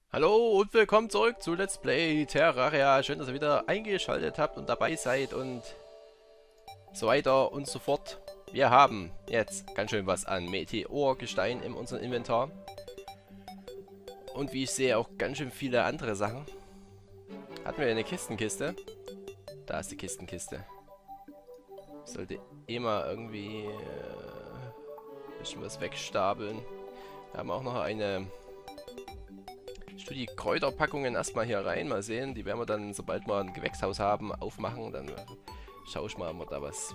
Hallo und willkommen zurück zu Let's Play Terraria. Schön, dass ihr wieder eingeschaltet habt und dabei seid und so weiter und so fort. Wir haben jetzt ganz schön was an Meteorgestein in unserem Inventar. Und wie ich sehe, auch ganz schön viele andere Sachen. Hatten wir eine Kistenkiste? Da ist die Kistenkiste. Sollte immer irgendwie ein bisschen was wegstapeln. Wir haben auch noch eine... Ich tue die Kräuterpackungen erstmal hier rein, mal sehen. Die werden wir dann, sobald wir ein Gewächshaus haben, aufmachen. Dann schaue ich mal, ob wir da was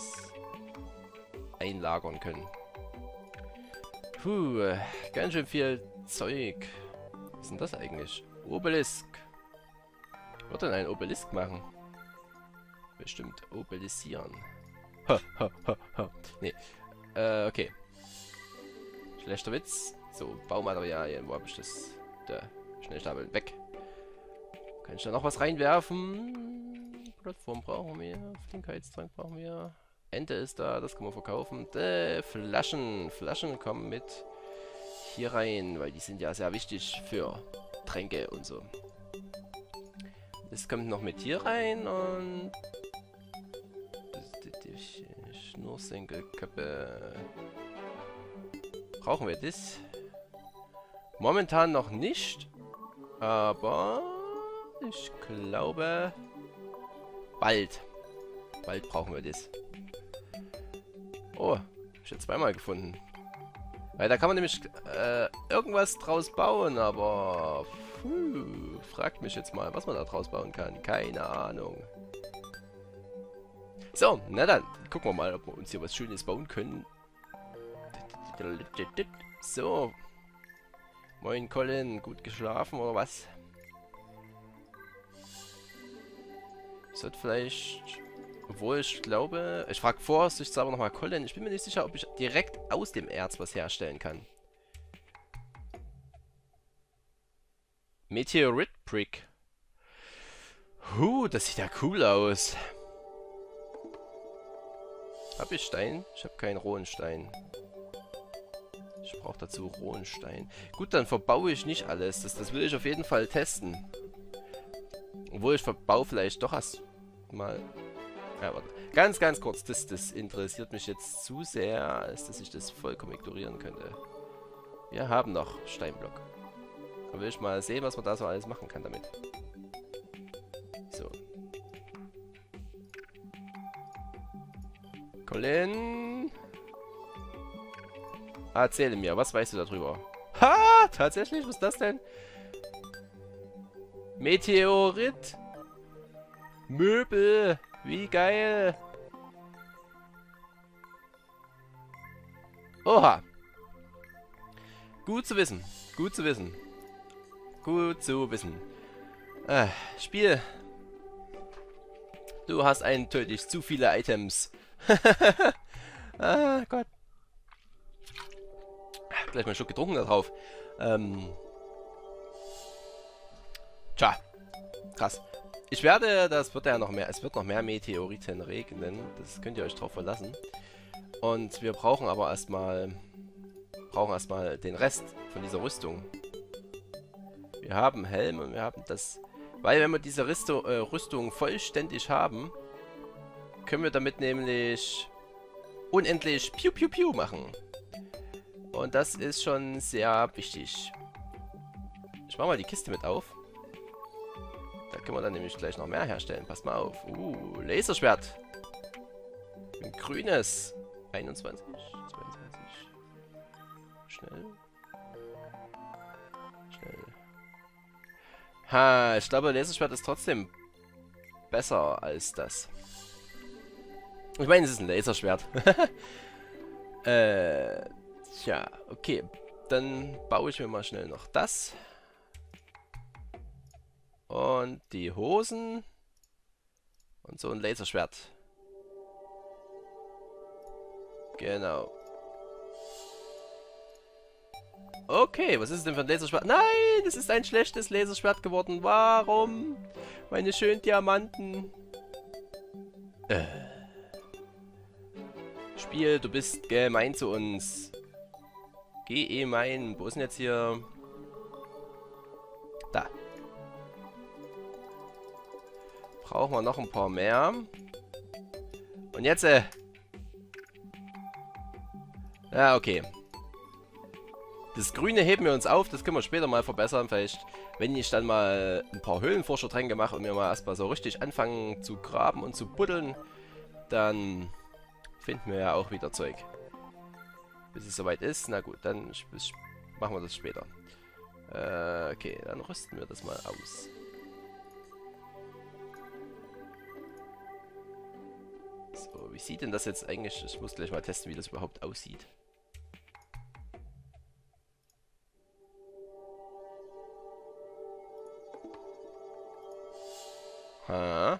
einlagern können. Puh, ganz schön viel Zeug. Was ist denn das eigentlich? Obelisk. Ich würde denn einen Obelisk machen? Bestimmt obelisieren. Ha, ha, ha, ha. Nee. Okay. Schlechter Witz. So, Baumaterialien. Wo habe ich das? Da. Schnellstapeln. Weg. Kann ich da noch was reinwerfen? Plattform brauchen wir. Flinkheitstrank brauchen wir. Ente ist da. Das können wir verkaufen. Flaschen. Flaschen kommen mit hier rein, weil die sind ja sehr wichtig für Tränke und so. Das kommt noch mit hier rein und Schnursenkelköppe. Brauchen wir das? Momentan noch nicht, aber ich glaube bald. Bald brauchen wir das. Oh, ich habe zweimal gefunden. Weil da kann man nämlich irgendwas draus bauen, aber fragt mich jetzt mal, was man da draus bauen kann. Keine Ahnung. So, na dann, gucken wir mal, ob wir uns hier was Schönes bauen können. So. Moin Colin, gut geschlafen oder was? Sollte vielleicht... Obwohl ich glaube... Ich frage vorsichtshalber nochmal Colin. Ich bin mir nicht sicher, ob ich direkt aus dem Erz was herstellen kann. Meteorit Brick. Das sieht ja cool aus. Hab ich Stein? Ich habe keinen rohen Stein. Ich brauche dazu rohen Stein. Gut, dann verbaue ich nicht alles. Das will ich auf jeden Fall testen. Obwohl ich verbaue vielleicht doch erst mal... Ja, warte. Ganz kurz. Das interessiert mich jetzt zu sehr, als dass ich das vollkommen ignorieren könnte. Wir haben noch Steinblock. Da will ich mal sehen, was man da so alles machen kann damit. So. Colin... Erzähle mir, was weißt du darüber? Ha! Tatsächlich? Was ist das denn? Meteorit? Möbel? Wie geil! Oha! Gut zu wissen. Gut zu wissen. Gut zu wissen. Spiel. Du hast eindeutig zu viele Items. Ah, Gott. Gleich mal einen Schluck getrunken da drauf. Tja. Krass. Ich werde, das wird ja noch mehr, es wird noch mehr Meteoriten regnen. Das könnt ihr euch drauf verlassen. Und wir brauchen aber erstmal den Rest von dieser Rüstung. Wir haben Helm und wir haben das... Weil wenn wir diese Rüstung vollständig haben, können wir damit nämlich unendlich Piu Piu Piu machen. Und das ist schon sehr wichtig. Ich mache mal die Kiste mit auf. Da können wir dann nämlich gleich noch mehr herstellen. Passt mal auf. Laserschwert. Ein grünes. 21, 22. Schnell. Schnell. Ha, ich glaube, Laserschwert ist trotzdem besser als das. Ich meine, es ist ein Laserschwert. Tja, okay. Dann baue ich mir mal schnell noch das. Und die Hosen. Und so ein Laserschwert. Genau. Okay, was ist es denn für ein Laserschwert? Nein, das ist ein schlechtes Laserschwert geworden. Warum? Meine schönen Diamanten. Spiel, du bist gemein zu uns. Gemein. Wo ist denn jetzt hier... brauchen wir noch ein paar mehr. Und jetzt, ja, okay. Das Grüne heben wir uns auf, das können wir später mal verbessern. Vielleicht, wenn ich dann mal ein paar Höhlenforschertränke mache und wir mal erstmal so richtig anfangen zu graben und zu buddeln, dann finden wir ja auch wieder Zeug. Bis es soweit ist, na gut, dann machen wir das später. Okay, dann rüsten wir das mal aus. So, wie sieht denn das jetzt eigentlich? Ich muss gleich mal testen, wie das überhaupt aussieht. Ha.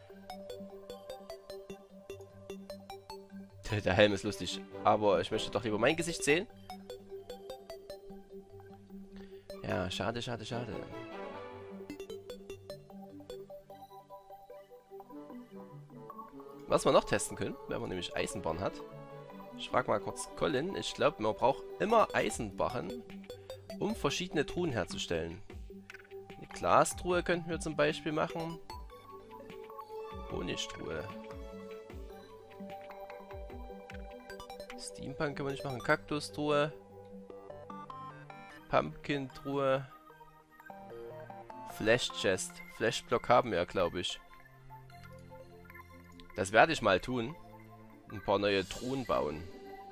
Der Helm ist lustig, aber ich möchte doch lieber mein Gesicht sehen. Ja, schade, schade, schade. Was wir noch testen können, wenn man nämlich Eisenbahn hat. Ich frage mal kurz Colin. Ich glaube, man braucht immer Eisenbarren, um verschiedene Truhen herzustellen. Eine Glastruhe könnten wir zum Beispiel machen. Honigtruhe. Steampunk können wir nicht machen. Kaktustruhe. Pumpkin-Truhe. Flash-Chest. Flash-Block haben wir, glaube ich. Das werde ich mal tun. Ein paar neue Truhen bauen.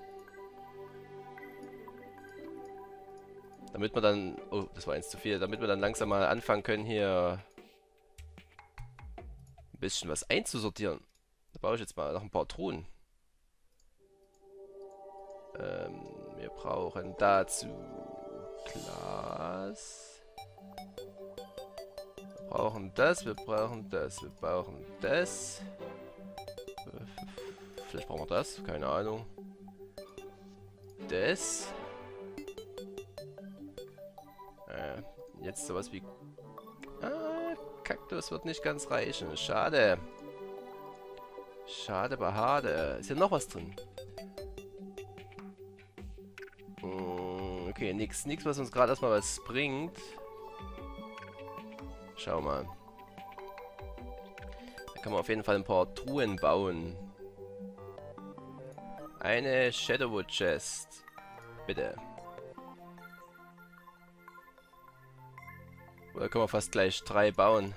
Damit wir dann... Oh, das war eins zu viel. Damit wir dann langsam mal anfangen können, hier ein bisschen was einzusortieren. Da baue ich jetzt mal noch ein paar Truhen. Wir brauchen dazu Glas. Wir brauchen das, wir brauchen das, wir brauchen das. Vielleicht brauchen wir das, keine Ahnung. Das. Jetzt sowas wie... Ah, Kaktus wird nicht ganz reichen. Schade. Schade, behade. Ist hier noch was drin? Okay, nix, was uns gerade erstmal was bringt. Schau mal. Da kann man auf jeden Fall ein paar Truhen bauen. Eine Shadowwood Chest. Bitte. Oder können wir fast gleich 3 bauen.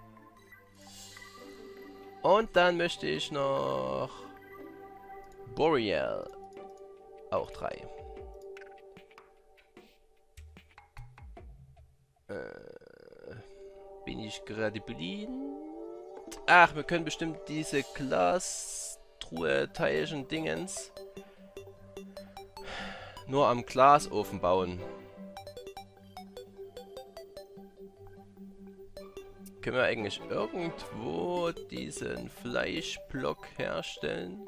Und dann möchte ich noch Boreal. Auch 3. Bin ich gerade blind? Ach, wir können bestimmt diese Glastruhe, Teilchen, Dingens nur am Glasofen bauen. Können wir eigentlich irgendwo diesen Fleischblock herstellen?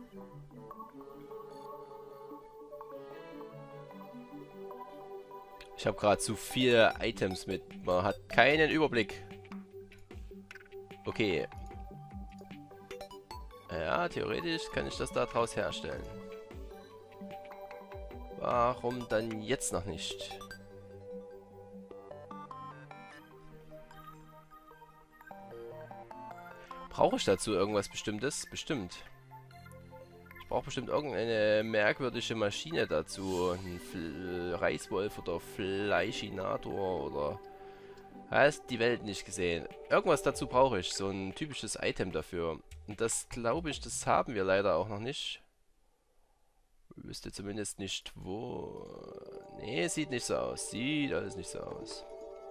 Ich habe gerade zu viele Items mit. Man hat keinen Überblick. Okay. Ja, theoretisch kann ich das da draus herstellen. Warum dann jetzt noch nicht? Brauche ich dazu irgendwas Bestimmtes? Bestimmt. Ich brauche bestimmt irgendeine merkwürdige Maschine dazu. Ein Reiswolf oder Fleischinator oder... Hast die Welt nicht gesehen. Irgendwas dazu brauche ich. So ein typisches Item dafür. Und das glaube ich, das haben wir leider auch noch nicht. Ich wüsste zumindest nicht wo. Nee, sieht nicht so aus. Sieht alles nicht so aus.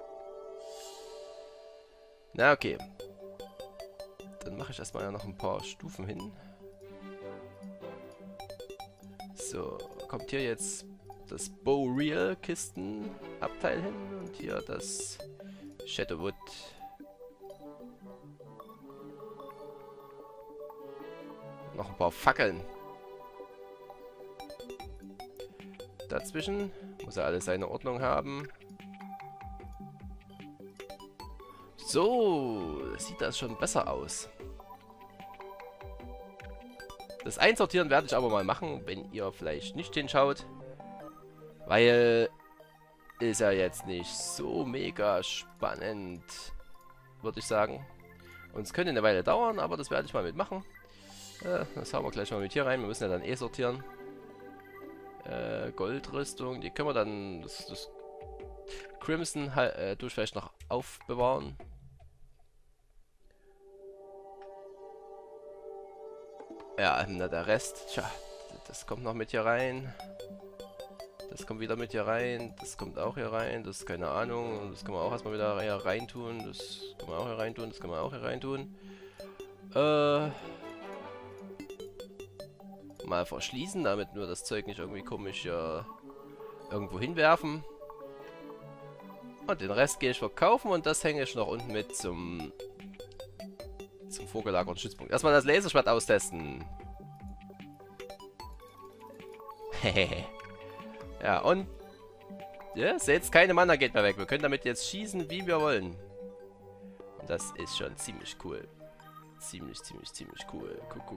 Na, okay. Dann mache ich erstmal noch ein paar Stufen hin. So, kommt hier jetzt das Boreal Kisten Abteil hin und hier das Shadowwood. Noch ein paar Fackeln. Dazwischen muss er alles seine Ordnung haben. So, sieht das schon besser aus. Das Einsortieren werde ich aber mal machen, wenn ihr vielleicht nicht hinschaut. Weil ist ja jetzt nicht so mega spannend, würde ich sagen. Und es könnte eine Weile dauern, aber das werde ich mal mitmachen. Das hauen wir gleich mal mit hier rein. Wir müssen ja dann eh sortieren. Goldrüstung, die können wir dann... Das Crimson tue ich vielleicht noch aufbewahren. Ja, na, der Rest, tja, das kommt noch mit hier rein. Das kommt wieder mit hier rein. Das kommt auch hier rein. Das ist keine Ahnung. Das können wir auch erstmal wieder hier reintun. Das können wir auch hier reintun. Das können wir auch hier reintun. Mal verschließen, damit wir das Zeug nicht irgendwie komisch irgendwo hinwerfen. Und den Rest gehe ich verkaufen und das hänge ich noch unten mit zum vorgelagerten Stützpunkt. Erstmal das Laserschwert austesten. Hehehe. Ja, und... Ja, seht, keine Mana geht mehr weg. Wir können damit jetzt schießen, wie wir wollen. Und das ist schon ziemlich cool. Ziemlich cool.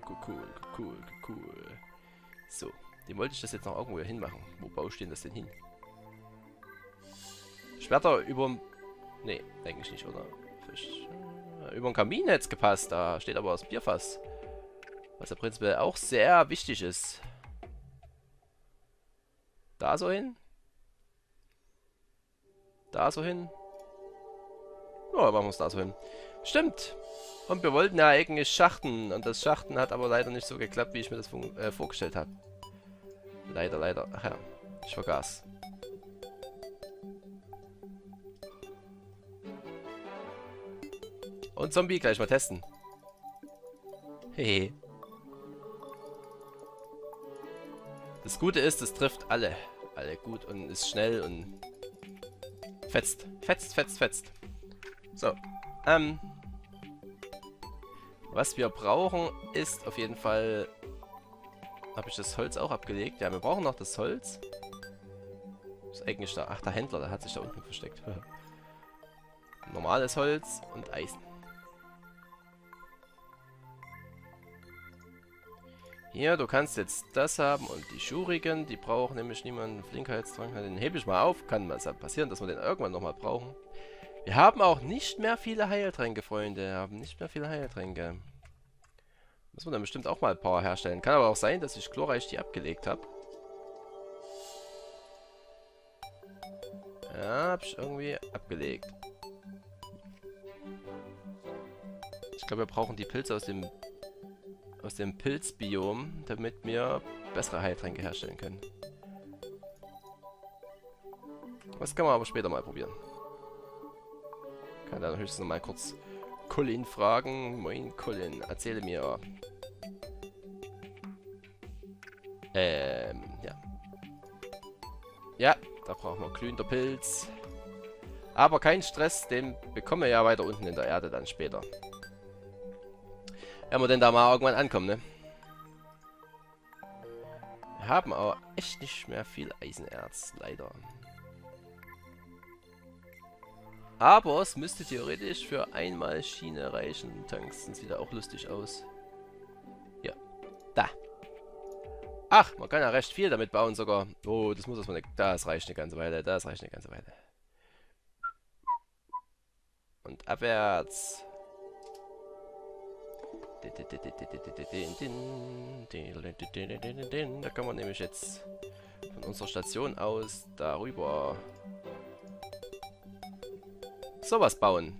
Cool. So, dem wollte ich das jetzt noch irgendwo hier hinmachen. Wo baue ich denn das denn hin? Schwerter über... Nee, eigentlich nicht, oder? Über den Kamin hätte es gepasst. Da steht aber das Bierfass. Was ja prinzipiell auch sehr wichtig ist. Da so hin. Da so hin. Ja, machen wir es da so hin. Stimmt. Und wir wollten ja eigentlich schachten. Und das Schachten hat aber leider nicht so geklappt, wie ich mir das vorgestellt habe. Leider. Ach ja, ich vergaß. Und Zombie gleich mal testen. Hehe. Das Gute ist, es trifft alle. Alle gut und ist schnell und fetzt. Fetzt. So. Was wir brauchen, ist auf jeden Fall... Habe ich das Holz auch abgelegt? Ja, wir brauchen noch das Holz. Ist eigentlich da... Ach, der Händler, der hat sich da unten versteckt. Normales Holz und Eisen. Hier, du kannst jetzt das haben und die Schurigen, die brauchen nämlich niemanden Flinkheitsdrang. Den hebe ich mal auf, kann mal passieren, dass wir den irgendwann nochmal brauchen. Wir haben auch nicht mehr viele Heiltränke, Freunde. Wir haben nicht mehr viele Heiltränke. Müssen wir dann bestimmt auch mal ein paar herstellen. Kann aber auch sein, dass ich glorreich die abgelegt habe. Ja, habe ich irgendwie abgelegt. Ich glaube, wir brauchen die Pilze aus dem Pilzbiom, damit wir bessere Heiltränke herstellen können. Das kann man aber später mal probieren. Kann dann höchstens noch mal kurz Colin fragen. Moin Colin, erzähle mir. Ja. Ja, da brauchen wir glühender Pilz. Aber kein Stress, den bekommen wir ja weiter unten in der Erde dann später. Wenn wir denn da mal irgendwann ankommen, ne? Wir haben aber echt nicht mehr viel Eisenerz, leider. Aber es müsste theoretisch für einmal Schiene reichen. Tanks sieht ja auch lustig aus. Ja. Da. Ach, man kann ja recht viel damit bauen sogar. Oh, das muss erstmal... Das reicht eine ganze Weile. Das reicht eine ganze Weile. Und abwärts. Da kann man nämlich jetzt von unserer Station aus darüber sowas bauen.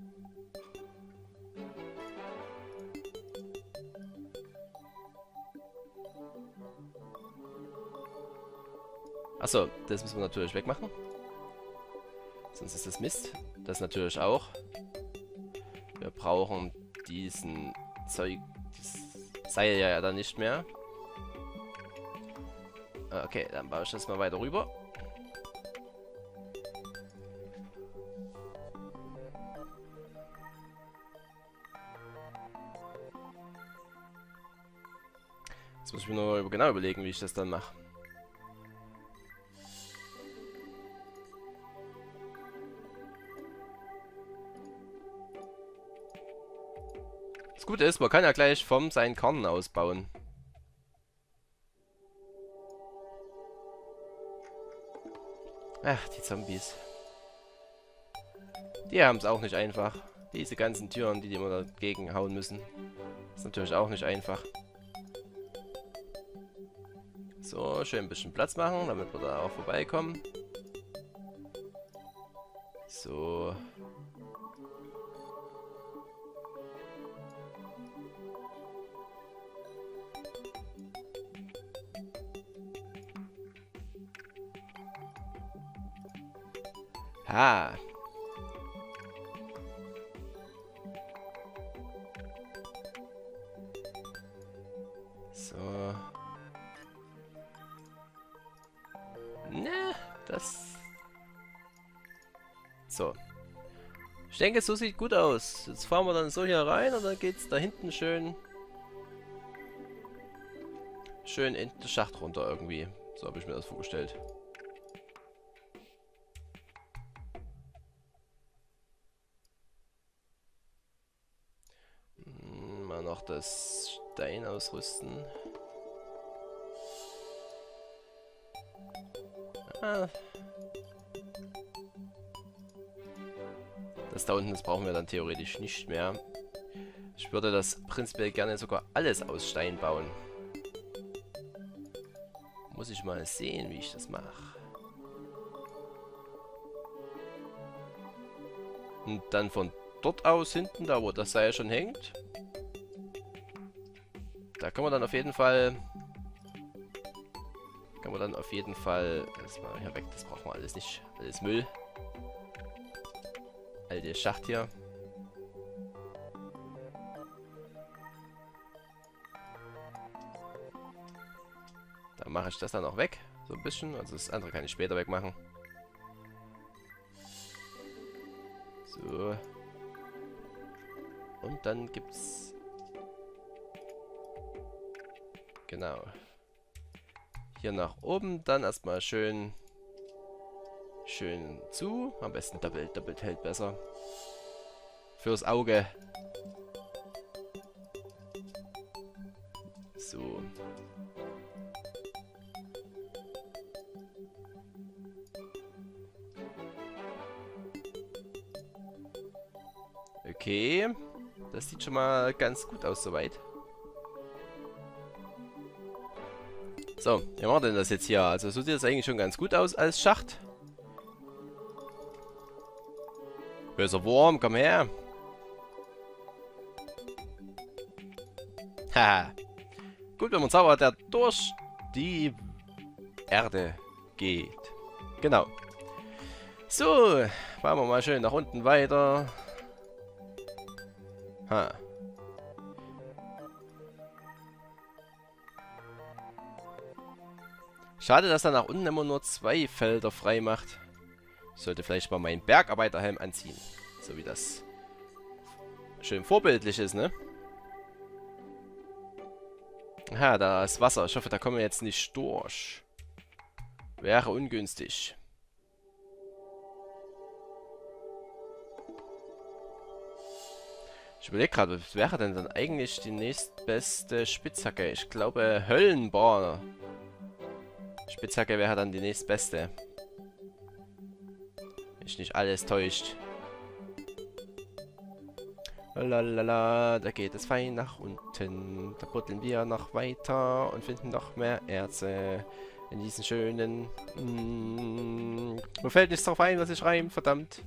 Achso, das müssen wir natürlich wegmachen. Sonst ist das Mist. Das natürlich auch. Wir brauchen diesen Zeug, dieses Seil ja dann nicht mehr. Okay, dann baue ich das mal weiter rüber. Jetzt muss ich mir nur genau überlegen, wie ich das dann mache. Das Gute ist, man kann ja gleich vom seinen Karten ausbauen. Ach, die Zombies. Die haben es auch nicht einfach. Diese ganzen Türen, die immer dagegen hauen müssen. Ist natürlich auch nicht einfach. So, schön ein bisschen Platz machen, damit wir da auch vorbeikommen. So. Ha. So. Ne, das... So. Ich denke, so sieht gut aus. Jetzt fahren wir dann so hier rein und dann geht's da hinten schön in den Schacht runter irgendwie. So habe ich mir das vorgestellt. Mal noch das Stein ausrüsten. Ah. Das da unten, das brauchen wir dann theoretisch nicht mehr. Ich würde das prinzipiell gerne sogar alles aus Stein bauen. Muss ich mal sehen, wie ich das mache. Und dann von dort aus hinten, da wo das Seil schon hängt. Da kann man dann auf jeden Fall... Das mal hier weg, das brauchen wir alles nicht. Alles Müll. Alte Schacht hier. Da mache ich das dann auch weg. So ein bisschen. Also das andere kann ich später wegmachen. So. Und dann gibt's... Genau. Hier nach oben dann erstmal schön zu. Am besten doppelt hält besser. Fürs Auge. So. Okay. Das sieht schon mal ganz gut aus soweit. So, wie machen wir denn das jetzt hier? Also so sieht das eigentlich schon ganz gut aus als Schacht. Böser Wurm, komm her. Haha. Gut, wenn man zaubert, der durch die Erde geht. Genau. So, fahren wir mal schön nach unten weiter. Ha. Schade, dass er nach unten immer nur 2 Felder frei macht. Ich sollte vielleicht mal meinen Bergarbeiterhelm anziehen. So wie das schön vorbildlich ist, ne? Aha, da ist Wasser. Ich hoffe, da kommen wir jetzt nicht durch. Wäre ungünstig. Ich überlege gerade, was wäre denn dann eigentlich die nächstbeste Spitzhacke? Ich glaube, Höllenbohrer. Spitzhacke wäre dann die nächstbeste. Mich nicht alles täuscht. Lalala, da geht es fein nach unten. Da buddeln wir noch weiter und finden noch mehr Erze in diesen schönen... Mir fällt nichts drauf ein, was ich reim, verdammt.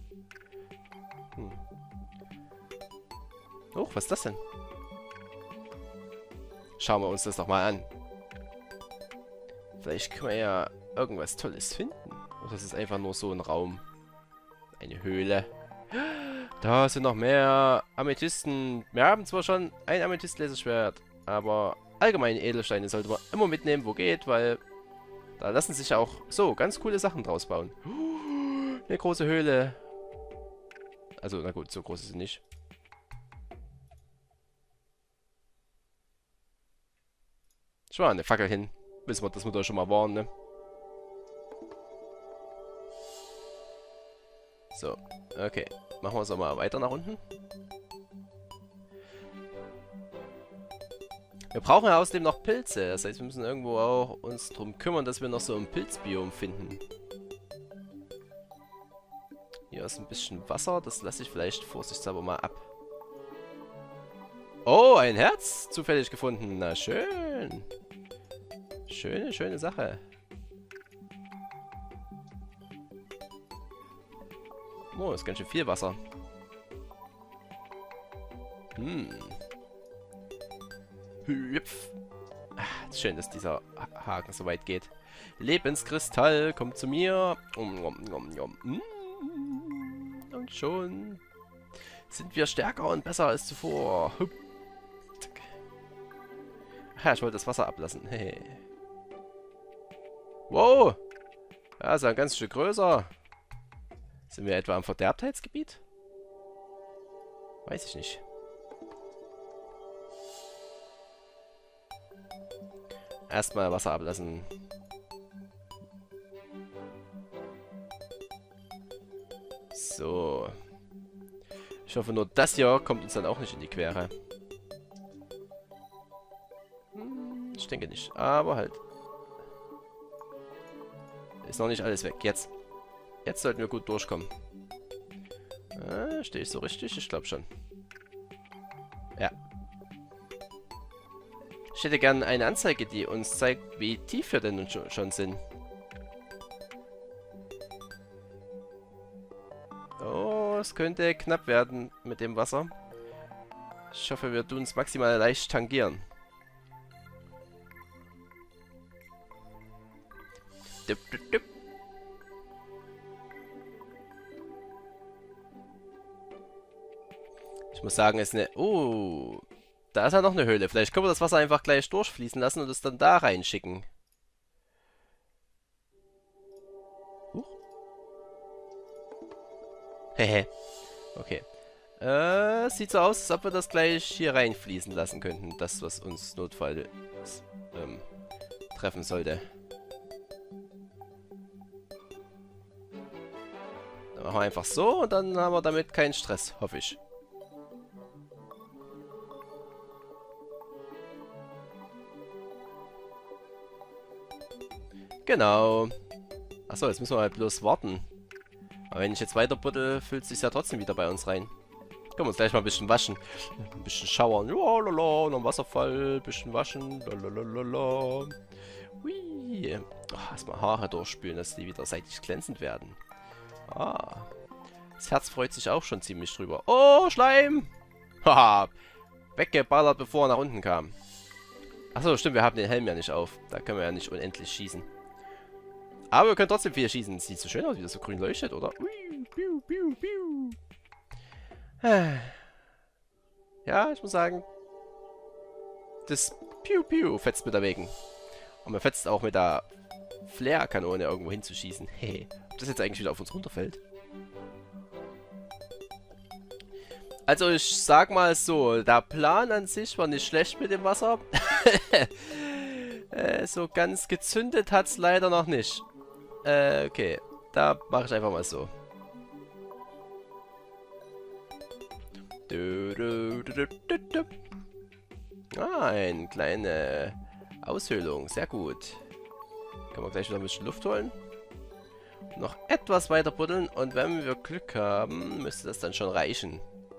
Oh, was ist das denn? Schauen wir uns das doch mal an. Vielleicht können wir ja irgendwas Tolles finden. Oder das ist einfach nur so ein Raum. Eine Höhle. Da sind noch mehr Amethysten. Wir haben zwar schon ein Amethyst-Laserschwert, aber allgemeine Edelsteine sollte man immer mitnehmen, wo geht, weil da lassen sich auch so ganz coole Sachen draus bauen. Eine große Höhle. Also, na gut, so groß ist sie nicht. Schon mal eine Fackel hin. Wissen wir, dass wir da schon mal waren, ne? So, okay. Machen wir es mal weiter nach unten. Wir brauchen ja außerdem noch Pilze. Das heißt, wir müssen irgendwo auch uns darum kümmern, dass wir noch so ein Pilzbiom finden. Hier ist ein bisschen Wasser. Das lasse ich vielleicht vorsichtshalber mal ab. Oh, ein Herz zufällig gefunden. Na schön. Schöne, schöne Sache. Oh, ist ganz schön viel Wasser. Hüpf. Ist schön, dass dieser Haken so weit geht. Lebenskristall, kommt zu mir. Und schon sind wir stärker und besser als zuvor. Ja, ich wollte das Wasser ablassen. Hey. Wow. Ja, ist ein ganz Stück größer. Sind wir etwa am Verderbtheitsgebiet? Weiß ich nicht. Erstmal Wasser ablassen. So. Ich hoffe, nur das hier kommt uns dann auch nicht in die Quere. Ich denke nicht. Aber halt. Ist noch nicht alles weg. Jetzt. Jetzt sollten wir gut durchkommen. Stehe ich so richtig? Ich glaube schon. Ja. Ich hätte gerne eine Anzeige, die uns zeigt, wie tief wir denn schon sind. Oh, es könnte knapp werden mit dem Wasser. Ich hoffe, wir tun es maximal leicht tangieren. Dup, dup, dup. Ich muss sagen, es ist eine... Oh, da ist ja noch eine Höhle. Vielleicht können wir das Wasser einfach gleich durchfließen lassen und es dann da reinschicken. Hehe. Okay. Sieht so aus, als ob wir das gleich hier reinfließen lassen könnten. Das, was uns notfalls treffen sollte. Dann machen wir einfach so und dann haben wir damit keinen Stress, hoffe ich. Genau. Achso, jetzt müssen wir halt bloß warten. Aber wenn ich jetzt weiter buddel, füllt es sich ja trotzdem wieder bei uns rein. Können wir uns gleich mal ein bisschen waschen. Ein bisschen schauern. Ja, lala, noch ein Wasserfall. Ein bisschen waschen. Lalalala. Hui. Oh, erstmal Haare durchspülen, dass die wieder seitlich glänzend werden. Ah. Das Herz freut sich auch schon ziemlich drüber. Oh, Schleim! Haha. Weggeballert, bevor er nach unten kam. Achso, stimmt, wir haben den Helm ja nicht auf. Da können wir ja nicht unendlich schießen. Aber wir können trotzdem viel schießen. Sieht so schön aus, wie das so grün leuchtet, oder? Ja, ich muss sagen, das Piu-Piu fetzt mir dagegen. Und man fetzt auch mit der Flare-Kanone irgendwo hinzuschießen. Hey, ob das jetzt eigentlich wieder auf uns runterfällt? Also ich sag mal so, der Plan an sich war nicht schlecht mit dem Wasser. So ganz gezündet hat es leider noch nicht. Okay, da mache ich einfach mal so. Ah, eine kleine Aushöhlung, sehr gut. Können wir gleich wieder ein bisschen Luft holen. Noch etwas weiter buddeln und wenn wir Glück haben, müsste das dann schon reichen.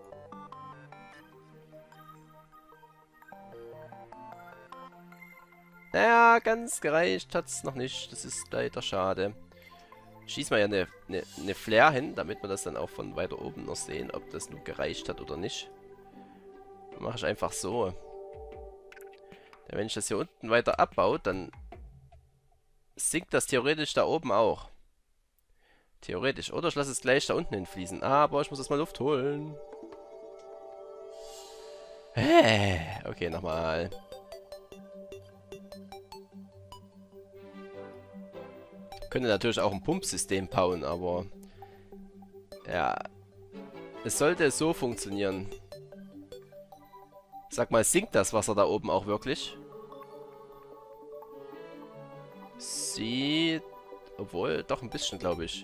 Naja, ganz gereicht hat es noch nicht. Das ist leider schade. Schießen wir ja eine Flare hin, damit wir das dann auch von weiter oben noch sehen, ob das nur gereicht hat oder nicht. Dann mache ich einfach so. Denn wenn ich das hier unten weiter abbaue, dann sinkt das theoretisch da oben auch. Theoretisch. Oder ich lasse es gleich da unten hinfließen. Aber ich muss erstmal Luft holen. Okay, nochmal. Könnte natürlich auch ein Pumpsystem bauen, aber ja, es sollte so funktionieren. Sag mal, sinkt das Wasser da oben auch wirklich? Sieht, obwohl, doch ein bisschen, glaube ich.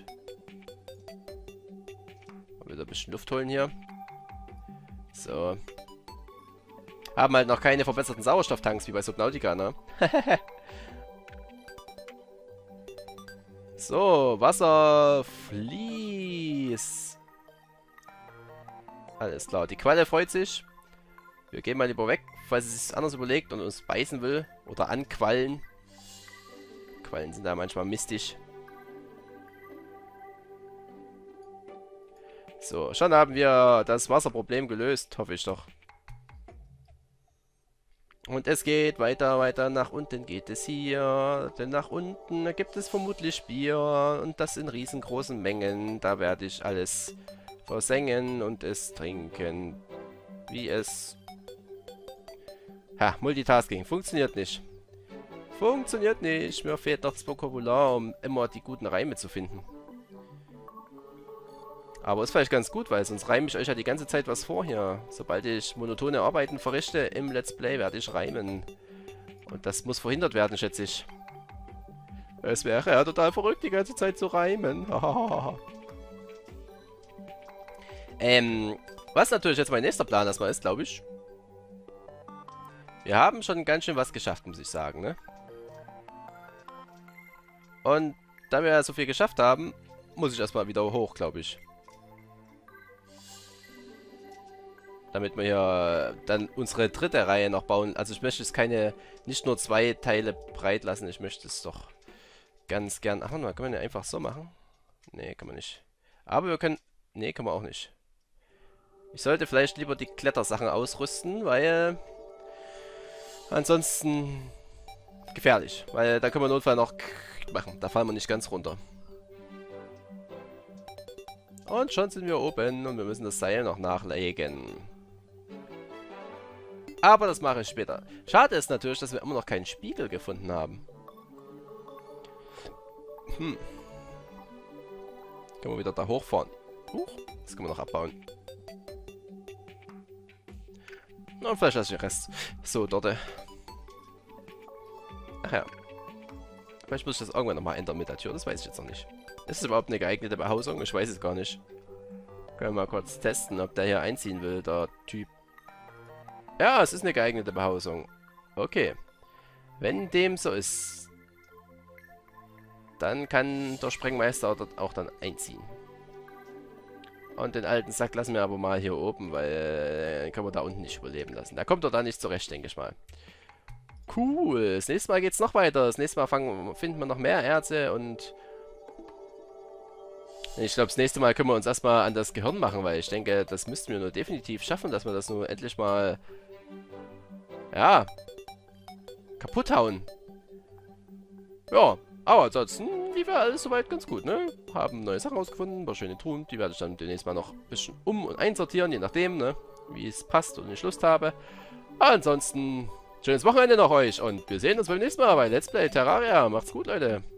Wieder ein bisschen Luft holen hier. So. Haben halt noch keine verbesserten Sauerstofftanks wie bei Subnautica, ne? So, Wasser fließt. Alles klar. Die Qualle freut sich. Wir gehen mal lieber weg, falls sie sich anders überlegt und uns beißen will. Oder anquallen. Quallen sind da manchmal mistig. So, schon haben wir das Wasserproblem gelöst, hoffe ich doch. Und es geht weiter, weiter nach unten geht es hier. Denn nach unten gibt es vermutlich Bier und das in riesengroßen Mengen. Da werde ich alles versengen und es trinken. Wie es... Ha, Multitasking. Funktioniert nicht. Funktioniert nicht. Mir fehlt noch das Vokabular, um immer die guten Reime zu finden. Aber ist vielleicht ganz gut, weil sonst reime ich euch ja die ganze Zeit was vor hier. Sobald ich monotone Arbeiten verrichte im Let's Play, werde ich reimen. Und das muss verhindert werden, schätze ich. Es wäre ja total verrückt, die ganze Zeit zu reimen. Was natürlich jetzt mein nächster Plan erstmal ist, glaube ich. Wir haben schon ganz schön was geschafft, muss ich sagen, ne? Und da wir ja so viel geschafft haben, muss ich erstmal wieder hoch, glaube ich. Damit wir hier dann unsere dritte Reihe noch bauen. Also ich möchte es nicht nur 2 Teile breit lassen, ich möchte es doch ganz gern... Ach, können wir den einfach so machen? Nee, kann man nicht. Aber wir können... Nee, kann man auch nicht. Ich sollte vielleicht lieber die Klettersachen ausrüsten, weil... Ansonsten... gefährlich. Weil da können wir Notfall noch machen. Da fallen wir nicht ganz runter. Und schon sind wir oben und wir müssen das Seil noch nachlegen. Aber das mache ich später. Schade ist natürlich, dass wir immer noch keinen Spiegel gefunden haben. Können wir wieder da hochfahren. Das können wir noch abbauen. Und vielleicht lasse ich den Rest so dort. Ach ja. Vielleicht muss ich das irgendwann nochmal ändern mit der Tür. Das weiß ich jetzt noch nicht. Ist es überhaupt eine geeignete Behausung? Ich weiß es gar nicht. Können wir mal kurz testen, ob der hier einziehen will, der Typ. Ja, es ist eine geeignete Behausung. Okay. Wenn dem so ist, dann kann der Sprengmeister dort auch dann einziehen. Und den alten Sack lassen wir aber mal hier oben, weil den können wir da unten nicht überleben lassen. Da kommt er da nicht zurecht, denke ich mal. Cool. Das nächste Mal geht es noch weiter. Das nächste Mal finden wir noch mehr Erze und... Ich glaube, das nächste Mal können wir uns erstmal an das Gehirn machen, weil ich denke, das müssten wir nur definitiv schaffen, dass wir das nur endlich mal... Ja. Kaputt hauen. Ja, aber ansonsten lief ja alles soweit ganz gut, ne? Haben neue Sachen rausgefunden, ein paar schöne Truhen. Die werde ich dann demnächst mal noch ein bisschen und einsortieren, je nachdem, ne? Wie es passt und ich Lust habe. Aber ansonsten, schönes Wochenende noch euch und wir sehen uns beim nächsten Mal bei Let's Play Terraria. Macht's gut, Leute.